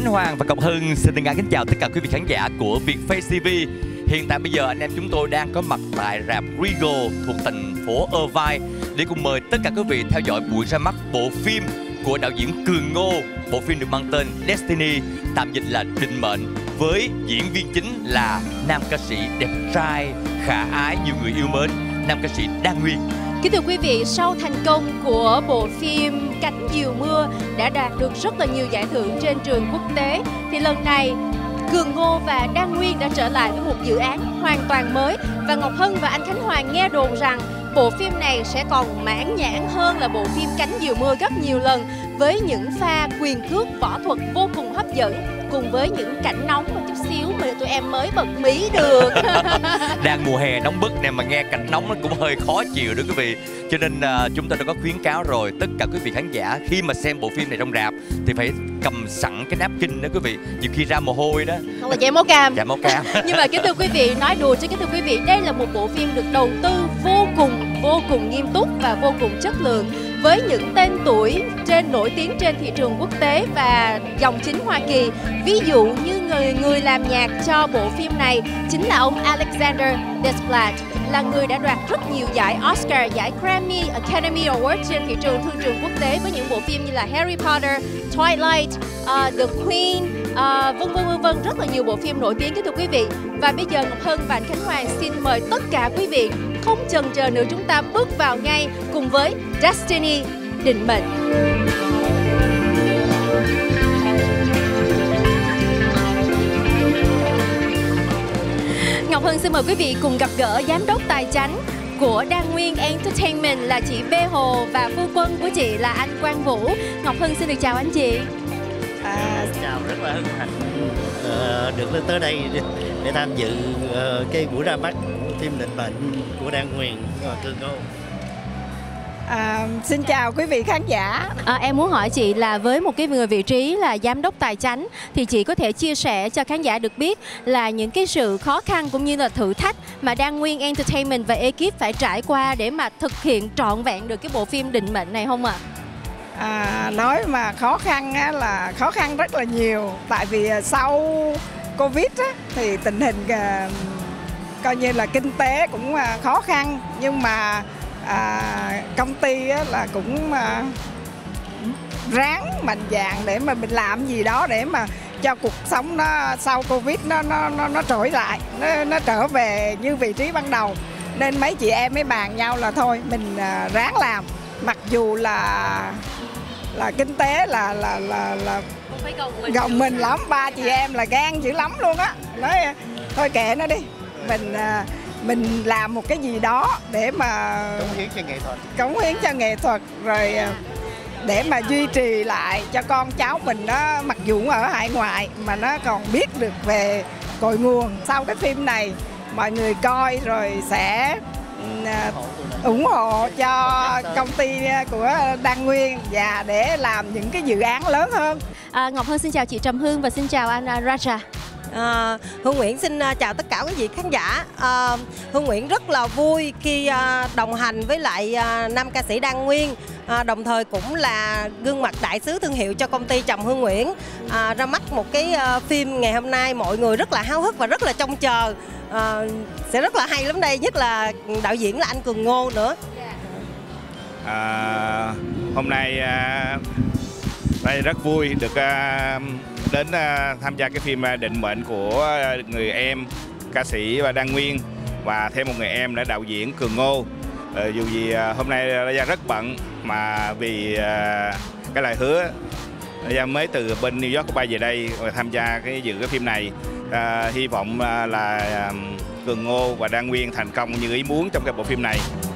Hoàng và Ngọc Hưng xin thân ái kính chào tất cả quý vị khán giả của Vietface TV. Hiện tại bây giờ anh em chúng tôi đang có mặt tại rạp Regal thuộc thành phố Irvine để cùng mời tất cả quý vị theo dõi buổi ra mắt bộ phim của đạo diễn Cường Ngô. Bộ phim được mang tên Destiny, tạm dịch là Định Mệnh, với diễn viên chính là nam ca sĩ đẹp trai, khả ái, nhiều người yêu mến, nam ca sĩ Đan Nguyên. Kính thưa quý vị, sau thành công của bộ phim Cánh Diều Mưa đã đạt được rất là nhiều giải thưởng trên trường quốc tế, thì lần này Cường Ngô và Đan Nguyên đã trở lại với một dự án hoàn toàn mới. Và Ngọc Hân và anh Khánh Hoàng nghe đồn rằng bộ phim này sẽ còn mãn nhãn hơn là bộ phim Cánh Diều Mưa gấp nhiều lần, với những pha quyền cước võ thuật vô cùng hấp dẫn, cùng với những cảnh nóng một chút xíu mà tụi em mới bật mí được. Đang mùa hè nóng bức nè, mà nghe cảnh nóng nó cũng hơi khó chịu đó quý vị. Cho nên chúng tôi đã có khuyến cáo rồi, tất cả quý vị khán giả khi mà xem bộ phim này trong rạp thì phải cầm sẵn cái napkin đó quý vị, nhiều khi ra mồ hôi đó. Hoặc là chảy máu cam. Chảy máu cam. Nhưng mà kính thưa quý vị, nói đùa chứ kính thưa quý vị, đây là một bộ phim được đầu tư vô cùng nghiêm túc và vô cùng chất lượng, với những tên tuổi nổi tiếng trên thị trường quốc tế và dòng chính Hoa Kỳ. Ví dụ như người làm nhạc cho bộ phim này chính là ông Alexander Desplat, là người đã đoạt rất nhiều giải Oscar, giải Grammy, Academy Award trên thị trường thương trường quốc tế với những bộ phim như là Harry Potter, Twilight, The Queen, vân vân, rất là nhiều bộ phim nổi tiếng kính thưa quý vị. Và bây giờ Ngọc Hân và anh Khánh Hoàng xin mời tất cả quý vị không chần chờ nữa, chúng ta bước vào ngay cùng với Destiny, Định Mệnh. Ngọc Hân xin mời quý vị cùng gặp gỡ giám đốc tài chánh của Đan Nguyên Entertainment là chị Bê Hồ, và phu quân của chị là anh Quang Vũ. Ngọc Hân xin được chào anh chị. Chào, rất là hân hạnh được lên tới đây để tham dự cái buổi ra mắt của phim Định Mệnh của Đan Nguyên và Cường Ngô. Xin chào quý vị khán giả. Em muốn hỏi chị là với một cái người vị trí là giám đốc tài chánh thì chị có thể chia sẻ cho khán giả được biết là những cái sự khó khăn cũng như là thử thách mà Đan Nguyên Entertainment và ekip phải trải qua để mà thực hiện trọn vẹn được cái bộ phim Định Mệnh này không ạ? Nói mà khó khăn á, là khó khăn rất là nhiều. Tại vì sau Covid á, thì tình hình coi như là kinh tế cũng khó khăn. Nhưng mà công ty á, là cũng ráng mạnh dạn để mà mình làm gì đó để mà cho cuộc sống nó sau Covid nó trỗi lại, nó trở về như vị trí ban đầu. Nên mấy chị em mới bàn nhau là thôi mình ráng làm, mặc dù là kinh tế là gồng mình lắm. Ba chị em là gan dữ lắm luôn á, nói thôi kệ nó đi, mình làm một cái gì đó để mà cống hiến cho nghệ thuật rồi để mà duy trì lại cho con cháu mình, nó mặc dù ở hải ngoại mà nó còn biết được về cội nguồn. Sau cái phim này mọi người coi rồi sẽ ủng hộ cho công ty của Đan Nguyên và để làm những cái dự án lớn hơn. Ngọc Hân xin chào chị Trầm Hương và xin chào anh Raja. Hương Nguyễn xin chào tất cả quý vị khán giả. Hương Nguyễn rất là vui khi đồng hành với lại nam ca sĩ Đan Nguyên, đồng thời cũng là gương mặt đại sứ thương hiệu cho công ty Trầm Hương Nguyễn, ra mắt một cái phim ngày hôm nay. Mọi người rất là háo hức và rất là trông chờ, sẽ rất là hay lắm đây, nhất là đạo diễn là anh Cường Ngô nữa. Hôm nay đây rất vui được đến tham gia cái phim Định Mệnh của người em ca sĩ và Đan Nguyên và thêm một người em là đạo diễn Cường Ngô. Dù gì hôm nay Gia rất bận, mà vì cái lời hứa Gia mới từ bên New York bay về đây và tham gia dự cái phim này. Hy vọng là Cường Ngô và Đan Nguyên thành công như ý muốn trong cái bộ phim này.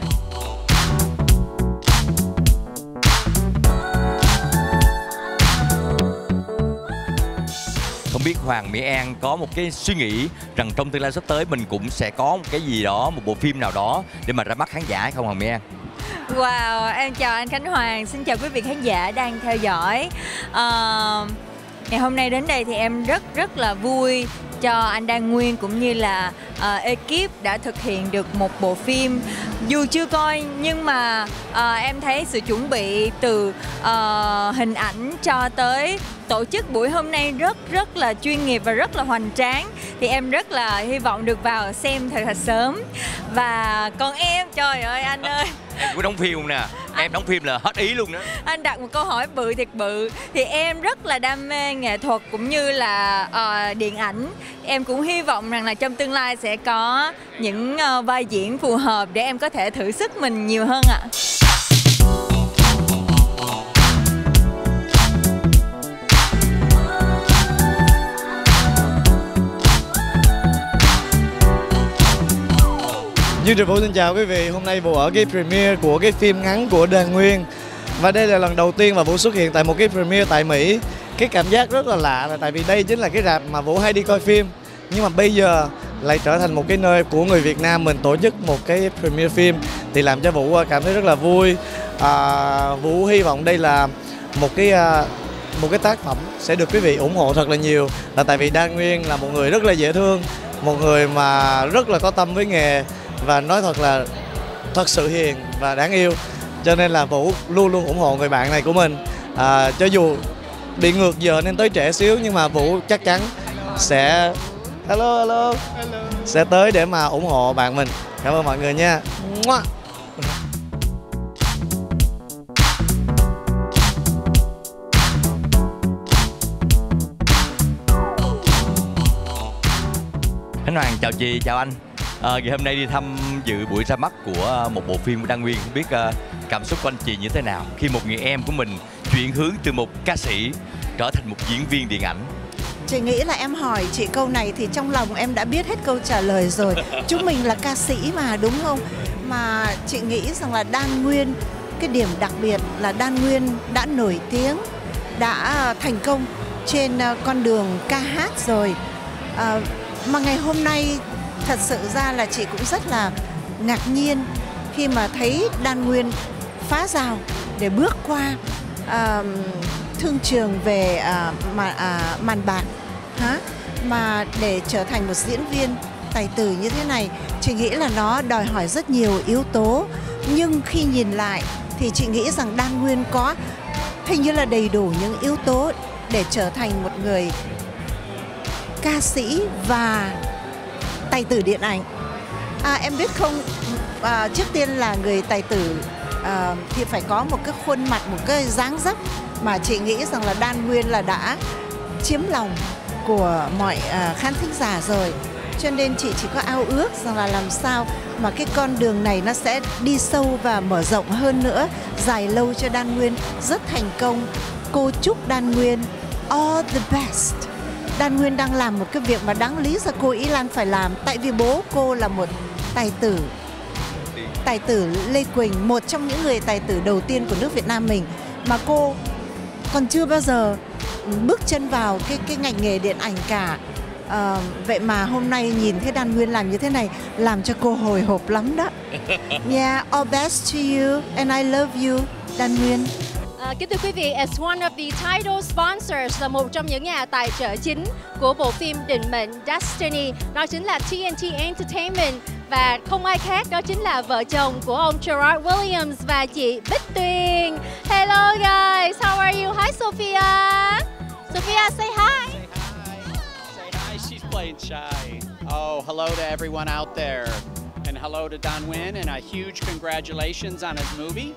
Không biết Hoàng Mỹ An có một cái suy nghĩ rằng trong tương lai sắp tới mình cũng sẽ có một cái gì đó, một bộ phim nào đó để mà ra mắt khán giả hay không Hoàng Mỹ An? Wow, em chào anh Khánh Hoàng, xin chào quý vị khán giả đang theo dõi. Ngày hôm nay đến đây thì em rất là vui cho anh Đan Nguyên cũng như là ekip đã thực hiện được một bộ phim. Dù chưa coi nhưng mà em thấy sự chuẩn bị từ hình ảnh cho tới tổ chức buổi hôm nay rất là chuyên nghiệp và rất là hoành tráng. Thì em rất là hy vọng được vào xem thật là sớm. Và còn em, trời ơi anh ơi, Em cũng đóng phim nè, em đóng phim là hết ý luôn đó. anh đặt một câu hỏi bự thiệt bự. Thì em rất là đam mê nghệ thuật cũng như là điện ảnh. Em cũng hy vọng rằng là trong tương lai sẽ có những vai diễn phù hợp để em có thể thử sức mình nhiều hơn ạ. Như Trường Vũ xin chào quý vị, hôm nay Vũ ở cái premiere của cái phim ngắn của Đan Nguyên. Và đây là lần đầu tiên mà Vũ xuất hiện tại một cái premiere tại Mỹ. Cái cảm giác rất là lạ là tại vì đây chính là cái rạp mà Vũ hay đi coi phim. Nhưng mà bây giờ lại trở thành một cái nơi của người Việt Nam mình tổ chức một cái premiere phim. Thì làm cho Vũ cảm thấy rất là vui. Vũ hy vọng đây là một cái tác phẩm sẽ được quý vị ủng hộ thật là nhiều. Là tại vì Đan Nguyên là một người rất là dễ thương, một người mà rất là có tâm với nghề. Và nói thật là thật sự hiền và đáng yêu. Cho nên là Vũ luôn luôn ủng hộ người bạn này của mình. Cho dù bị ngược giờ nên tới trễ xíu, nhưng mà Vũ chắc chắn sẽ hello sẽ tới để mà ủng hộ bạn mình. Cảm ơn mọi người nha. Khánh Hoàng chào chị, chào anh. Ngày hôm nay đi tham dự buổi ra mắt của một bộ phim của Đan Nguyên, không biết cảm xúc của anh chị như thế nào khi một người em của mình chuyển hướng từ một ca sĩ trở thành một diễn viên điện ảnh? Chị nghĩ là em hỏi chị câu này thì trong lòng em đã biết hết câu trả lời rồi. Chúng mình là ca sĩ mà, đúng không? Mà chị nghĩ rằng là Đan Nguyên, cái điểm đặc biệt là Đan Nguyên đã nổi tiếng, đã thành công trên con đường ca hát rồi. Mà ngày hôm nay thật sự ra là chị cũng rất là ngạc nhiên khi mà thấy Đan Nguyên phá rào để bước qua thương trường về màn bạc, mà để trở thành một diễn viên tài tử như thế này. Chị nghĩ là nó đòi hỏi rất nhiều yếu tố, nhưng khi nhìn lại thì chị nghĩ rằng Đan Nguyên có hình như là đầy đủ những yếu tố để trở thành một người ca sĩ và tài tử điện ảnh. Em biết không, trước tiên là người tài tử thì phải có một cái khuôn mặt, một cái dáng dấp mà chị nghĩ rằng là Đan Nguyên là đã chiếm lòng của mọi khán thính giả rồi. Cho nên chị chỉ có ao ước rằng là làm sao mà cái con đường này nó sẽ đi sâu và mở rộng hơn nữa, dài lâu cho Đan Nguyên, rất thành công. Cô chúc Đan Nguyên all the best. Đan Nguyên đang làm một cái việc mà đáng lý ra cô Ý Lan phải làm. Tại vì bố cô là một tài tử Lê Quỳnh, một trong những người tài tử đầu tiên của nước Việt Nam mình. Mà cô còn chưa bao giờ bước chân vào cái ngành nghề điện ảnh cả. Vậy mà hôm nay nhìn thấy Đan Nguyên làm như thế này làm cho cô hồi hộp lắm đó. Yeah, all best to you and I love you, Đan Nguyên. Kính thưa quý vị, as one of the title sponsors, là một trong những nhà tài trợ chính của bộ phim Định Mệnh Destiny, đó chính là TNT Entertainment, và không ai khác đó chính là vợ chồng của ông Gerard Williams và chị Bích Tuyền. Hello guys, how are you? Hi Sophia. Sophia, say hi. Say hi, she's playing shy. Oh, hello to everyone out there. And hello to Đan Nguyên, and a huge congratulations on his movie.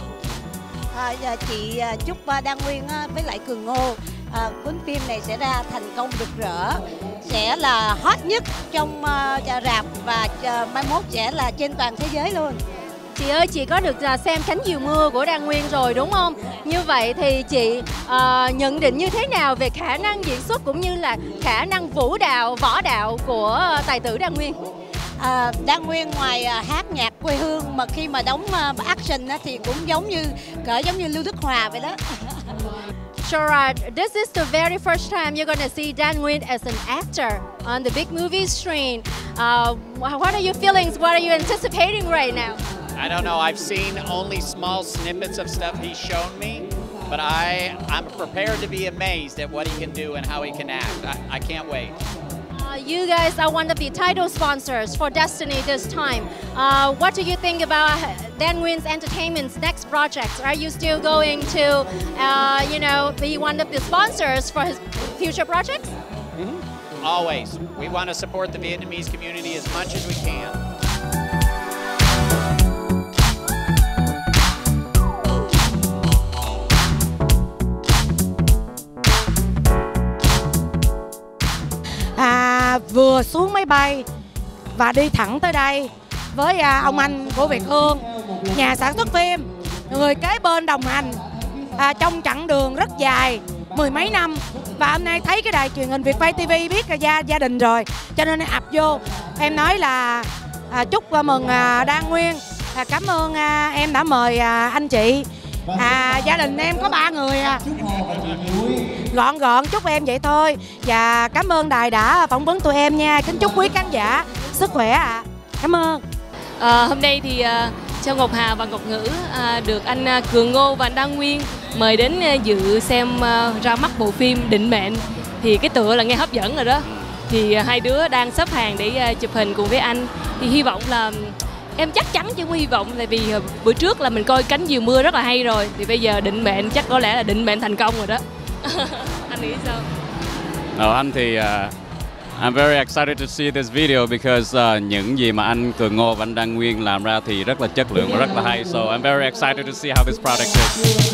Chị chúc Đan Nguyên với lại Cường Ngô cuốn phim này sẽ ra thành công rực rỡ, sẽ là hot nhất trong rạp và mai mốt sẽ là trên toàn thế giới luôn. Chị ơi, chị có được xem Cánh Diều Mưa của Đan Nguyên rồi đúng không? Như vậy thì chị nhận định như thế nào về khả năng diễn xuất cũng như là khả năng võ đạo của tài tử Đan Nguyên? Đan Nguyên ngoài hát nhạc quê hương mà khi mà đóng action thì cũng giống như Lưu Đức Hòa vậy đó. Gerard, this is the very first time you're going to see Đan Nguyên as an actor on the big movie screen. What are your feelings? What are you anticipating right now? I don't know, I've seen only small snippets of stuff he's shown me, but I'm prepared to be amazed at what he can do and how he can act. I can't wait. you guys are one of the title sponsors for Destiny this time. What do you think about Dan Nguyen's Entertainment's next projects? Are you still going to, be one of the sponsors for his future projects? Always. We want to support the Vietnamese community as much as we can. Vừa xuống máy bay và đi thẳng tới đây với ông anh của Việt Hương, nhà sản xuất phim, người kế bên đồng hành trong chặng đường rất dài, mười mấy năm. Và hôm nay thấy cái đài truyền hình Vietfay TV biết là gia đình rồi, cho nên em ập vô. Em nói là chúc mừng Dan Nguyen, cảm ơn em đã mời anh chị. Gia đình em có 3 người gọn chúc em vậy thôi. Và cảm ơn đài đã phỏng vấn tụi em nha. Kính chúc quý khán giả sức khỏe ạ. Cảm ơn. Hôm nay thì Châu Ngọc Hà và Ngọc Ngữ được anh Cường Ngô và anh Dan Nguyen mời đến dự xem ra mắt bộ phim Định Mệnh. Thì cái tựa là nghe hấp dẫn rồi đó. Thì hai đứa đang xếp hàng để chụp hình cùng với anh. Thì hy vọng là em chắc chắn chứ không hy vọng, tại vì bữa trước là mình coi Cánh Diều Mưa rất là hay rồi. Thì bây giờ Định Mệnh chắc có lẽ là định mệnh thành công rồi đó. Anh nghĩ sao? Anh thì I'm very excited to see this video because những gì mà anh Cường Ngô và anh Dan Nguyen làm ra thì rất là chất lượng và rất là hay. So I'm very excited to see how this product is.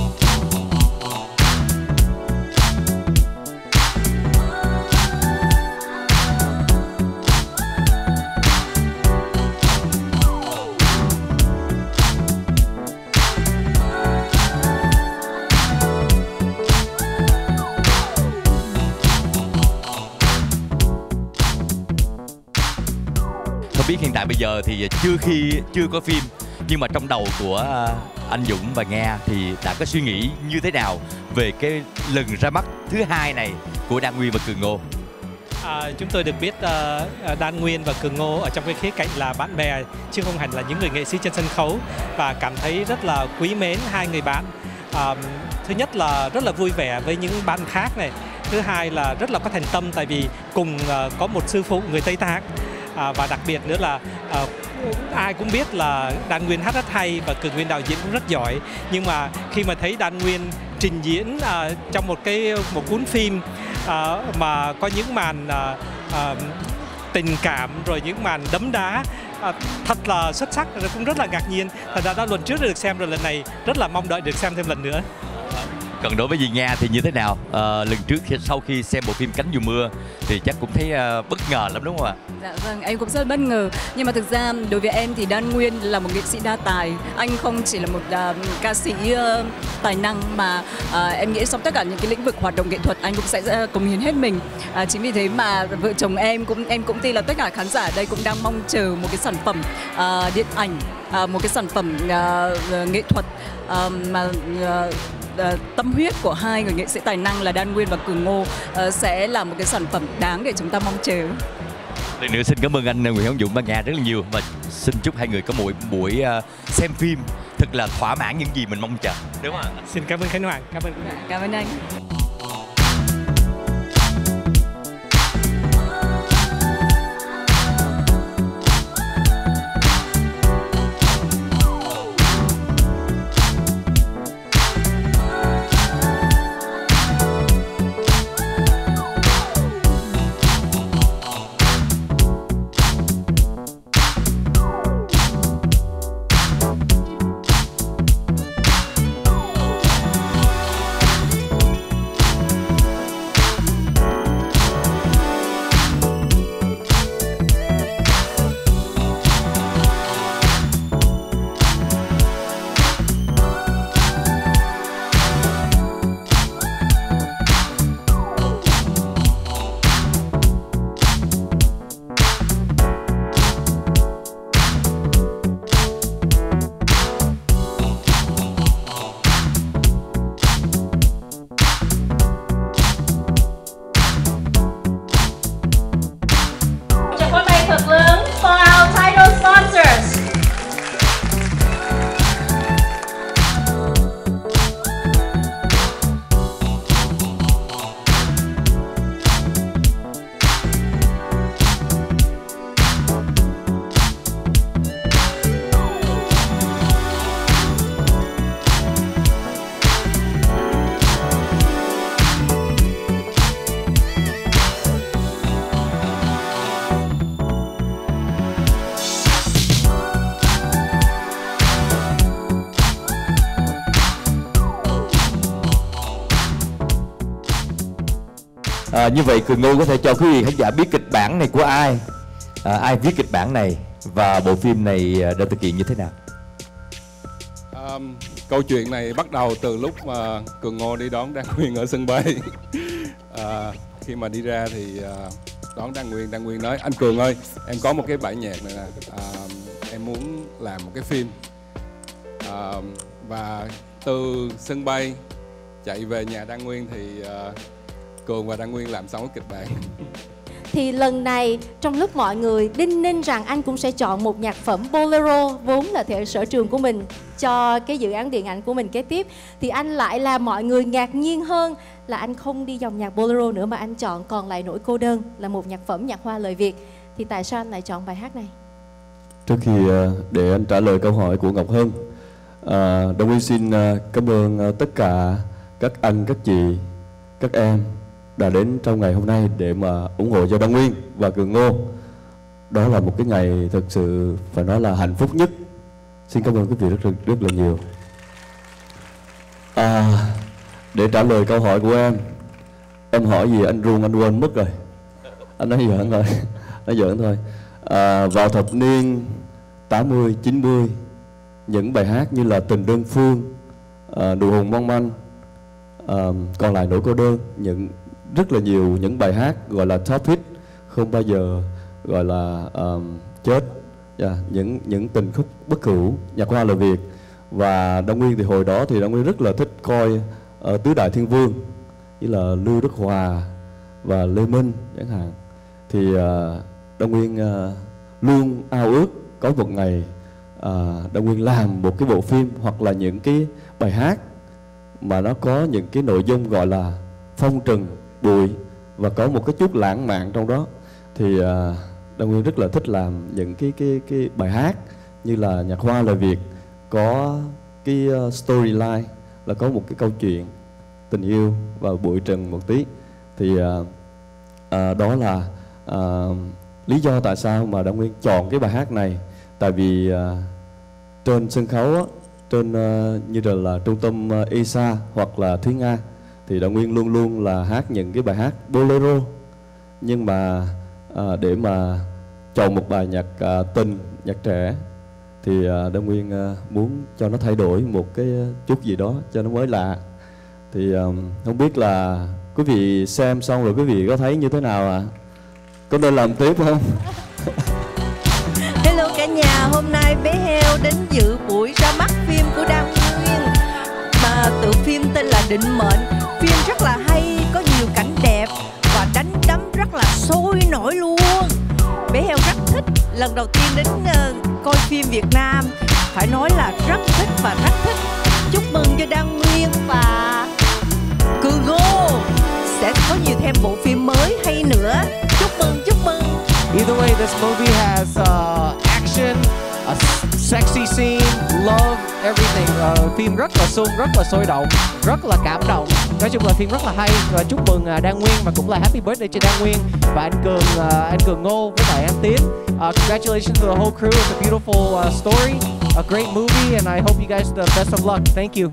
Biết hiện tại bây giờ thì chưa có phim, nhưng mà trong đầu của anh Dũng và Nghe thì đã có suy nghĩ như thế nào về cái lần ra mắt thứ hai này của Dan Nguyen và Cường Ngô? Chúng tôi được biết Dan Nguyen và Cường Ngô ở trong cái khía cạnh là bạn bè chứ không hẳn là những người nghệ sĩ trên sân khấu, và cảm thấy rất là quý mến hai người bạn. Thứ nhất là rất là vui vẻ với những bạn khác này, thứ hai là rất là có thành tâm tại vì cùng có một sư phụ người Tây Tạng. Và đặc biệt nữa là ai cũng biết là Dan Nguyen hát rất hay và Cường Nguyen đạo diễn cũng rất giỏi, nhưng mà khi mà thấy Dan Nguyen trình diễn trong một cuốn phim mà có những màn tình cảm rồi những màn đấm đá thật là xuất sắc, rồi cũng rất là ngạc nhiên. Thật ra đã lần trước được xem rồi, lần này rất là mong đợi được xem thêm lần nữa. Còn đối với dì Nga thì như thế nào? Lần trước sau khi xem bộ phim Cánh Diều Mưa thì chắc cũng thấy bất ngờ lắm đúng không ạ? Dạ vâng, em cũng rất bất ngờ. Nhưng mà thực ra đối với em thì Dan Nguyen là một nghệ sĩ đa tài. Anh không chỉ là một ca sĩ tài năng mà em nghĩ trong tất cả những cái lĩnh vực hoạt động nghệ thuật anh cũng sẽ cống hiến hết mình. Chính vì thế mà vợ chồng em cũng tin là tất cả khán giả ở đây cũng đang mong chờ một cái sản phẩm điện ảnh, một cái sản phẩm nghệ thuật mà tâm huyết của hai người nghệ sĩ tài năng là Dan Nguyen và Cường Ngô sẽ là một cái sản phẩm đáng để chúng ta mong chờ. Lần nữa xin cảm ơn anh Nguyễn Hữu Dũng và Nga rất là nhiều, và xin chúc hai người có một buổi xem phim thật là thỏa mãn những gì mình mong chờ, đúng không ạ? Xin cảm ơn Khánh Hoàng, cảm ơn anh. Như vậy Cường Ngô có thể cho quý vị khán giả biết kịch bản này của ai, ai viết kịch bản này và bộ phim này đã thực hiện như thế nào? Câu chuyện này bắt đầu từ lúc mà Cường Ngô đi đón Đan Nguyên ở sân bay. Khi mà đi ra thì đón Đan Nguyên nói: anh Cường ơi, em có một cái bản nhạc này nè, em muốn làm một cái phim. Và từ sân bay chạy về nhà Đan Nguyên thì Cường và Đan Nguyên làm xong cái kịch bản. Thì lần này trong lúc mọi người đinh ninh rằng anh cũng sẽ chọn một nhạc phẩm bolero vốn là thể sở trường của mình cho cái dự án điện ảnh của mình kế tiếp, thì anh lại làm mọi người ngạc nhiên hơn là anh không đi dòng nhạc bolero nữa mà anh chọn Còn Lại Nỗi Cô Đơn, là một nhạc phẩm nhạc hoa lời Việt. Thì tại sao anh lại chọn bài hát này? Trước khi để anh trả lời câu hỏi của Ngọc Hân, Đan Nguyên xin cảm ơn tất cả các anh, các chị, các em đã đến trong ngày hôm nay để mà ủng hộ cho Đan Nguyên và Cường Ngô. Đó là một cái ngày thực sự phải nói là hạnh phúc nhất. Xin cảm ơn quý vị rất là nhiều. Để trả lời câu hỏi của em hỏi gì anh run, anh quên mất rồi. Anh nói giỡn thôi, nói giỡn thôi. Vào thập niên 80, 90, những bài hát như là Tình Đơn Phương, Nụ Hôn Mong Manh, Còn Lại Nỗi Cô Đơn, rất là nhiều những bài hát gọi là top hit, không bao giờ gọi là chết. Những tình khúc bất hủ, nhạc hoa lời Việt. Và Đan Nguyên thì hồi đó thì Đan Nguyên rất là thích coi Tứ Đại Thiên Vương như là Lưu Đức Hòa và Lê Minh chẳng hạn. Thì Đan Nguyên luôn ao ước có một ngày Đan Nguyên làm một cái bộ phim hoặc là những cái bài hát mà nó có những cái nội dung gọi là phong trần bụi và có một cái chút lãng mạn trong đó. Thì Đan Nguyên rất là thích làm những cái bài hát như là nhạc hoa lời Việt, có cái storyline là có một cái câu chuyện tình yêu và bụi trần một tí. Thì đó là lý do tại sao mà Đan Nguyên chọn cái bài hát này. Tại vì trên sân khấu á, trên như là trung tâm ESA hoặc là Thúy Nga thì Đan Nguyên luôn luôn là hát những cái bài hát bolero. Nhưng mà để mà chọn một bài nhạc tình, nhạc trẻ thì Đan Nguyên muốn cho nó thay đổi một cái chút gì đó cho nó mới lạ. Thì không biết là quý vị xem xong rồi quý vị có thấy như thế nào ạ? Có nên làm tiếp không? Hello cả nhà, hôm nay bé Heo đến dự buổi ra mắt phim của Đan Nguyên mà tựa phim tên là Định Mệnh. Phim rất là hay, có nhiều cảnh đẹp và đánh đấm rất là sôi nổi luôn. Bé Heo rất thích, lần đầu tiên đến coi phim Việt Nam, phải nói là rất thích và rất thích. Chúc mừng cho Đan Nguyên và Cường Ngô sẽ có nhiều thêm bộ phim mới hay nữa. Chúc mừng, chúc mừng. Either way, this movie has action, a sexy scene, love, everything. Phim rất là sung, rất là sôi động, rất là cảm động. Nói chung là phim rất là hay. Và chúc mừng Đan Nguyên và cũng là happy birthday cho Đan Nguyên và anh Cường Ngô với lại anh Tiến. Congratulations to the whole crew. It's a beautiful story, a great movie, and I hope you guys the best of luck. Thank you.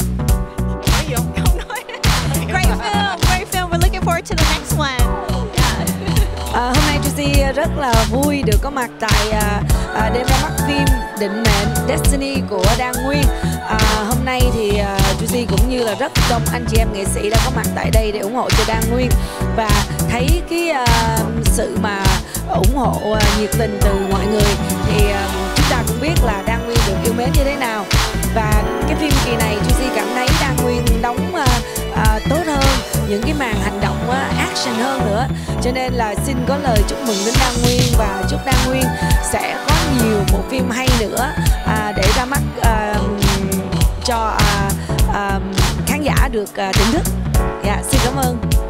Great film. We're looking forward to the next one. Hôm nay Juicy rất là vui được có mặt tại đêm ra mắt phim Định Mệnh Destiny của Đan Nguyên. Hôm nay thì Juicy cũng như là rất đông anh chị em nghệ sĩ đã có mặt tại đây để ủng hộ cho Đan Nguyên và thấy cái sự mà ủng hộ nhiệt tình từ mọi người thì chúng ta cũng biết là Đan Nguyên được yêu mến như thế nào. Và cái phim kỳ này Juicy cảm thấy Đan Nguyên đóng tốt hơn, những cái màn hành động action hơn nữa. Cho nên là xin có lời chúc mừng đến Đan Nguyên và chúc Đan Nguyên sẽ có nhiều bộ phim hay nữa để ra mắt cho khán giả được thưởng thức. Dạ, xin cảm ơn.